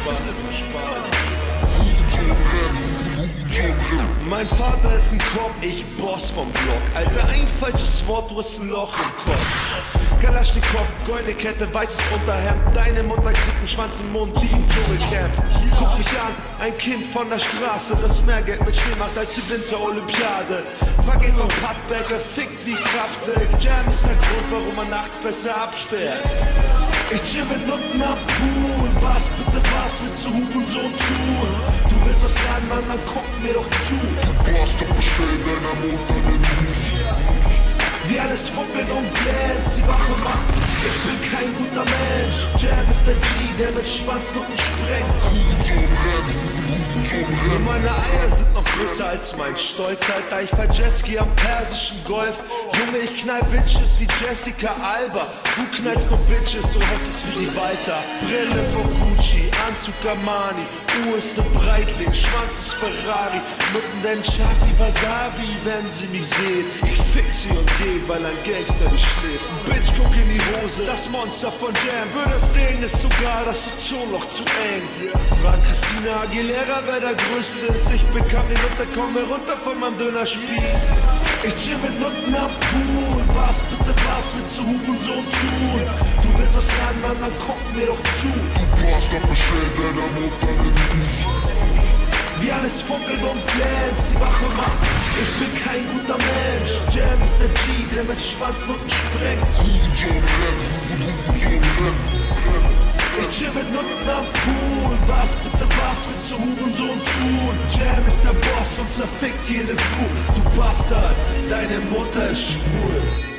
Mein Vater ist ein Cop, ich Boss vom Block. Alter, ein falsches Wort, du hast ein Loch im Kopf. Kalaschnikow, goldene Kette, weißes Unterhemd. Deine Mutter kriegt einen Schwanz im Mund, wie im Dschungelcamp. Guck mich an, ein Kind von der Straße, das mehr Geld mit Schnee macht als die Winterolympiade. Frag ihn vom Pappberger, fickt wie Kraftwerk. Jam ist der Grund, warum man nachts besser absperrt. Ich chill mit Nutten am Pool. Was, bitte was willst du Hurensohn tun? Du willst das lernen, Mann, dann guck mir doch zu. Du hast doch bestellt deiner Mutter den Bus. Wie alles funkelt und glänzt, die Wache macht. Ich bin kein guter Mensch. Jam ist der G, der mit Schwanznutten sprengt. Und meine Eier sind noch größer als mein Stolz, Alter. Ich fahr Jetski am Persischen Golf. Junge, ich knall Bitches wie Jessica Alba. Du knallst nur Bitches, so hässlich wie die Walter. Brille von Gucci, Anzug Armani. Uhr ist ne Breitling, Schwanz ist Ferrari. Nutten denn scharf wie Wasabi, wenn sie mich sehen. Ich fix sie und geh, weil ein Gangster nicht schläft. Bitch, guck in die Hose, das Monster von Jam. Für das Ding ist sogar das Ozonloch zu eng. Frag Christina Aguilera, wer der Größte ist. Ich bekam den Nutter, komm herunter von meinem Dönerspieß. Ich chill mit Nutten am Pool. Was, bitte was willst du Hurensohn tun? Du willst das lernen, Mann, dann guck mir doch zu. Du hast doch bestellt deiner Mutter den Bus. Wie alles funkelt und glänzt, die Wache macht. Ich bin kein guter Mensch. Jam ist der G, der mit Schwanznutten sprengt. Ich chill mit Nutten am Pool. Was, bitte was willst du Hurensohn tun? Jam ist der Boss und zerfickt jede Crew. Du Bastard, deine Mutter ist schwul.